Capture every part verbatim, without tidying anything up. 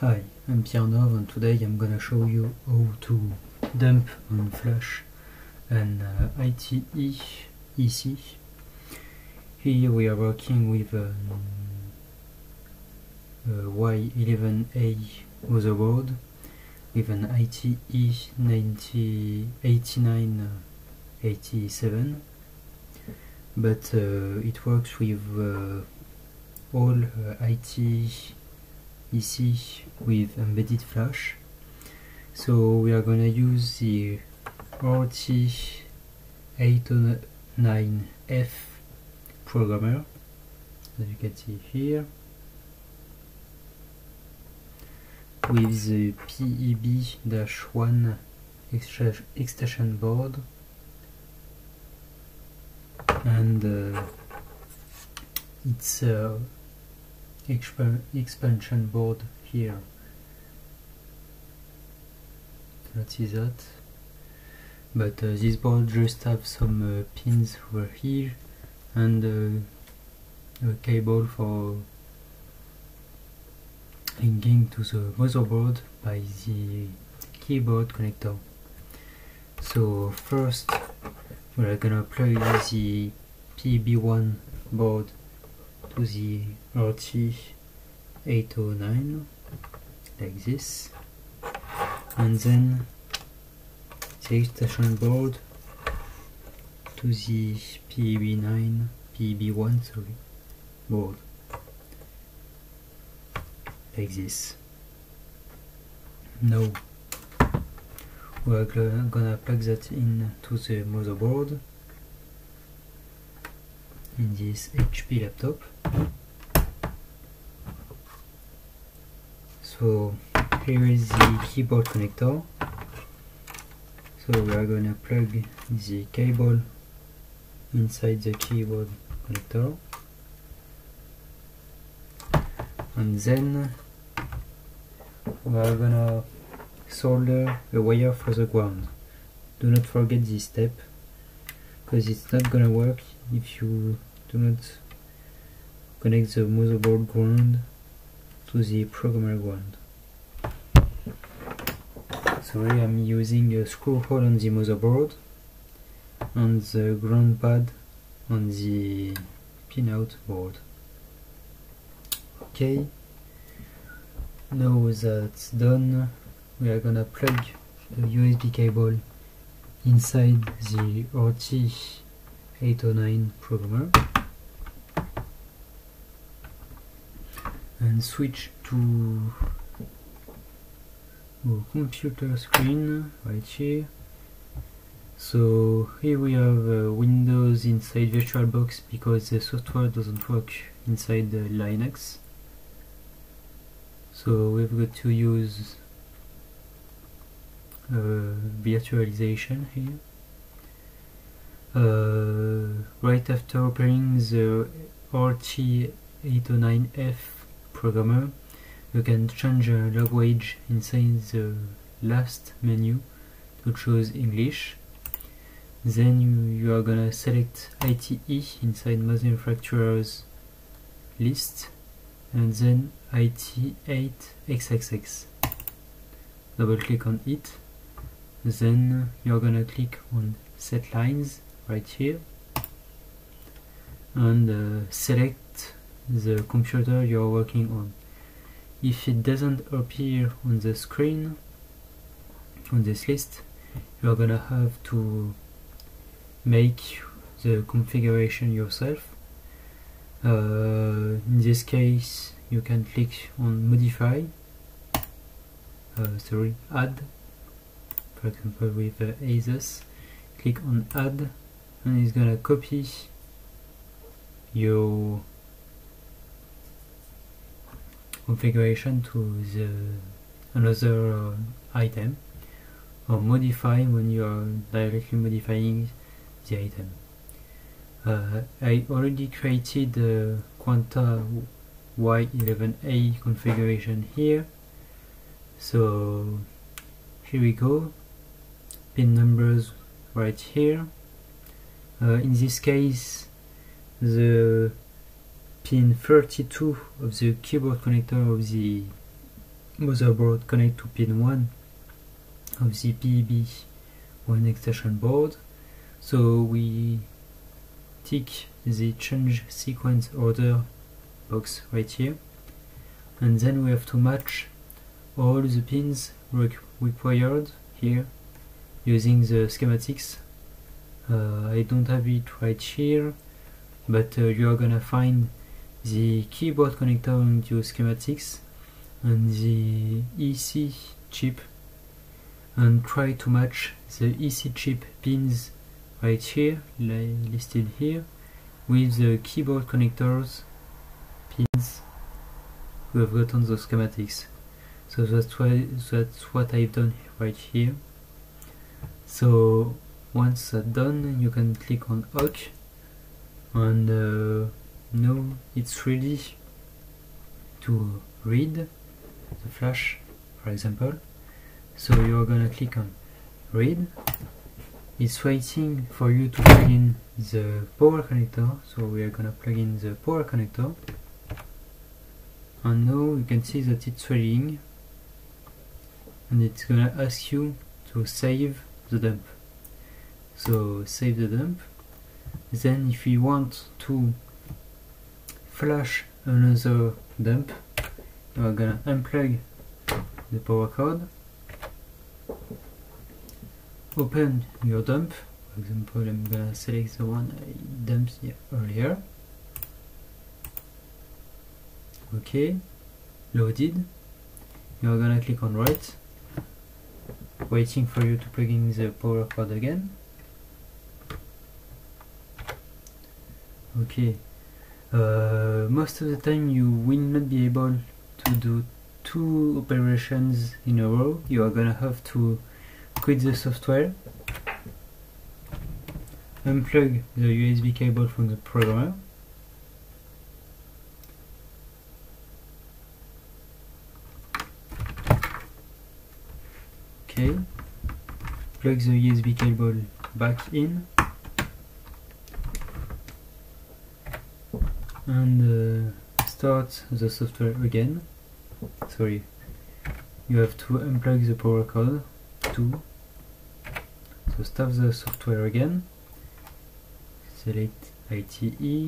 Hi, I'm Pierre Nov, and today I'm gonna show you how to dump on flash an uh, I T E E C. Here we are working with um, a Y eleven A motherboard with an I T E ninety eighty-nine eighty-seven, but uh, it works with uh, all uh, I T E C with embedded flash. So we are going to use the R T eight oh nine F programmer, as you can see here, with the P E B one extension board and uh, its uh, exp expansion board here. Cannot see that, but uh, this board just have some uh, pins over here and uh, a cable for linking to the motherboard by the keyboard connector. So first we are gonna plug the P E B one board to the R T eight oh nine like this, and then the extension board to the P E B nine P E B one sorry board like this. Now we are gonna plug that in to the motherboard in this H P laptop. So here is the keyboard connector. So we are going to plug the cable inside the keyboard connector, and then we are going to solder a wire for the ground. Do not forget this step, because it's not gonna work if you do not connect the motherboard ground to the programmer ground. So here I'm using a screw hole on the motherboard and the ground pad on the pinout board. Okay, now that's done, we are gonna plug the U S B cable inside the R T eight oh nine programmer and switch to a computer screen right here. So here we have uh, Windows inside VirtualBox because the software doesn't work inside the Linux. So we've got to use uh, virtualization here. Uh, right after opening the R T eight oh nine F programmer, you can change the language inside the last menu to choose English. Then you, you are gonna select I T E inside manufacturer's list, and then I T eight X X X. Double click on it. Then you are gonna click on set lines right here and uh, select the computer you are working on. If it doesn't appear on the screen on this list, you are gonna have to make the configuration yourself. Uh, in this case you can click on modify, uh, sorry add, for example with uh, ASUS, click on add, and it's gonna copy your configuration to the another uh, item, or modify when you are directly modifying the item. Uh, I already created a Quanta Y eleven A configuration here, so here we go, pin numbers right here. Uh, in this case the pin thirty-two of the keyboard connector of the motherboard connect to pin one of the P E B one extension board. So we tick the change sequence order box right here, and then we have to match all the pins re required here using the schematics. uh, I don't have it right here, but uh, you are gonna find the keyboard connector into schematics and the E C chip, and try to match the E C chip pins right here, li listed here, with the keyboard connectors pins we have got on the schematics. So that's why that's what I've done right here. So once that's done, you can click on OK, and uh, now it's ready to read the flash, for example. So you're gonna click on read. It's waiting for you to plug in the power connector, so we are gonna plug in the power connector, and now you can see that it's reading, and it's gonna ask you to save the dump. So save the dump. Then if you want to flash another dump, you are gonna unplug the power cord, open your dump. For example, I'm gonna select the one I dumped earlier. Okay, loaded. You are gonna click on write, waiting for you to plug in the power cord again. Okay, uh, most of the time you will not be able to do two operations in a row. You are gonna have to quit the software, unplug the U S B cable from the programmer, okay, plug the U S B cable back in, and uh, start the software again. Sorry, you have to unplug the power cord too. So start the software again, select I T E,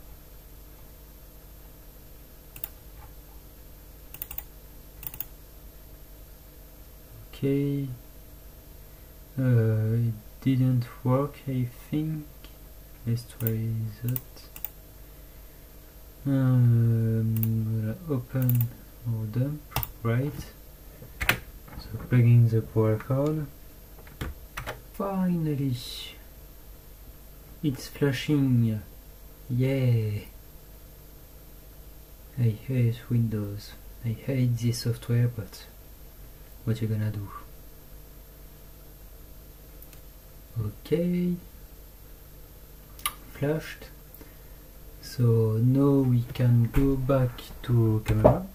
okay, uh, it didn't work, I think. Let's try that. Um, open our dump, right, so plugging the power cord. Finally, it's flashing. Yeah, I hate Windows, I hate this software, but what you gonna do? Okay, flashed. So now we can go back to camera,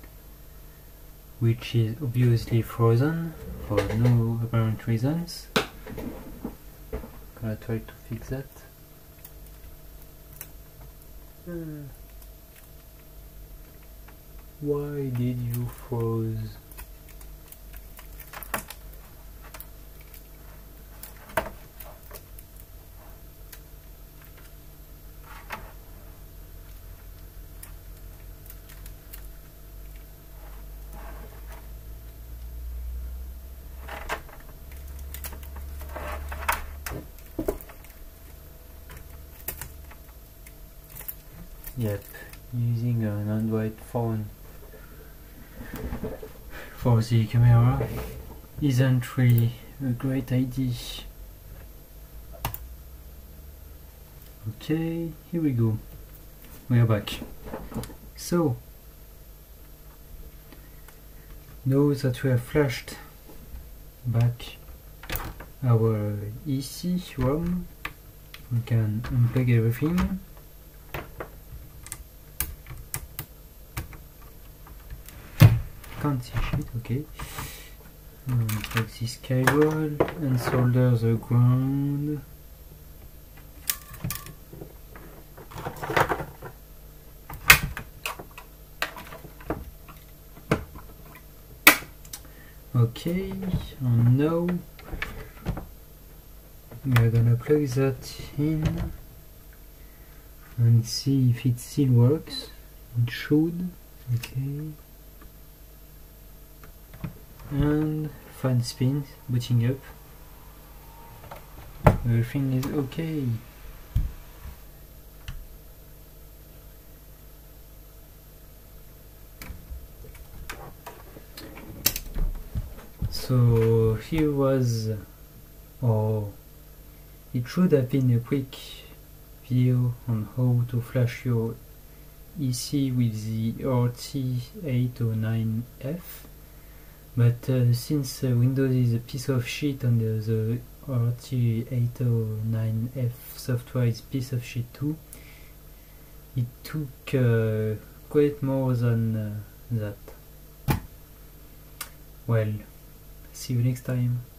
which is obviously frozen for no apparent reasons. Gonna try to fix that. Hmm. Why did you froze? Yep, using an Android phone for the camera isn't really a great idea. Okay, here we go. We are back. So, now that we have flashed back our E C ROM, we can unplug everything. Can't see shit, okay. Unplug this cable and solder the ground. Okay, and now we are gonna plug that in and see if it still works. It should. Okay. And fine spin, booting up. Everything is okay. So here was, or it should have been a quick video on how to flash your E C with the R T eight oh nine F, but uh, since uh, Windows is a piece of shit and uh, the R T eight oh nine F software is a piece of shit too, it took uh, quite more than uh, that. Well, see you next time.